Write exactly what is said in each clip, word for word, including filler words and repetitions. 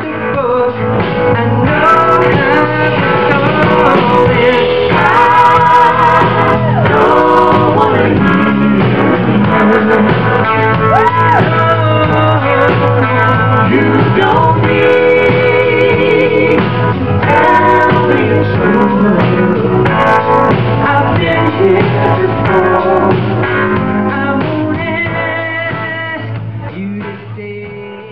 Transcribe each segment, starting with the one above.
before. I know how it's going. I don't wanna hear you don't need to tell me the truth. I've been here before. I won't ask you to stay.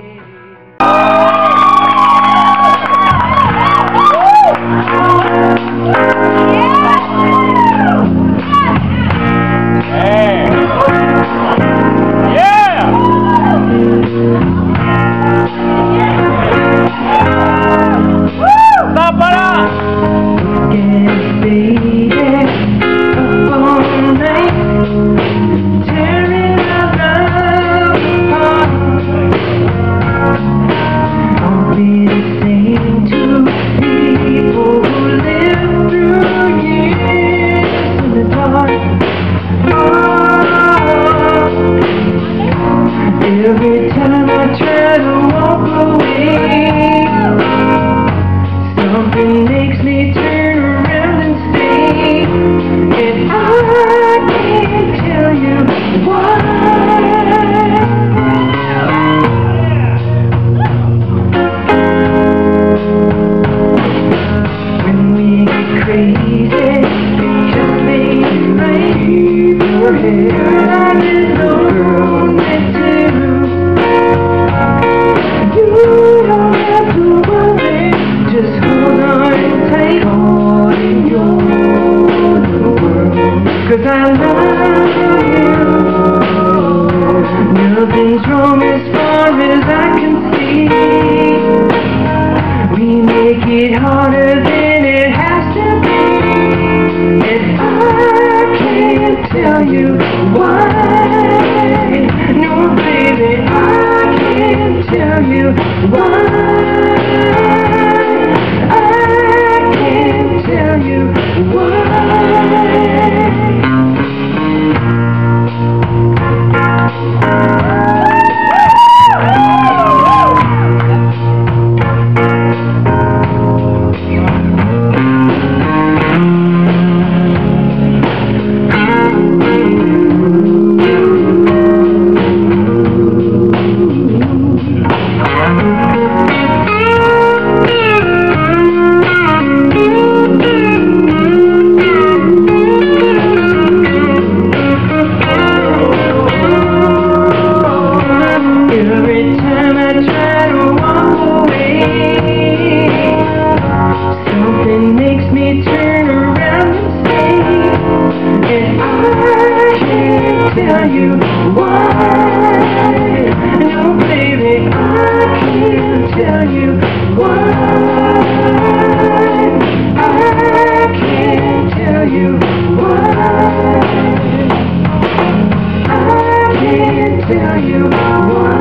Every time I try to walk away, something makes me turn around and stay. And I can't tell you why. When we get crazy, it just makes it right. Keep your head on this girl next to you. You don't have to worry, just hold on tight, caught in your world. Cause I love you. Nothing's wrong as far as I can see. We make it harder than it has to be. And I can't tell you why. No, baby, I can't tell you why. I can't tell you why. Tell you why. No, baby, I can't tell you why. I can't tell you why. I can't tell you why.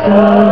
So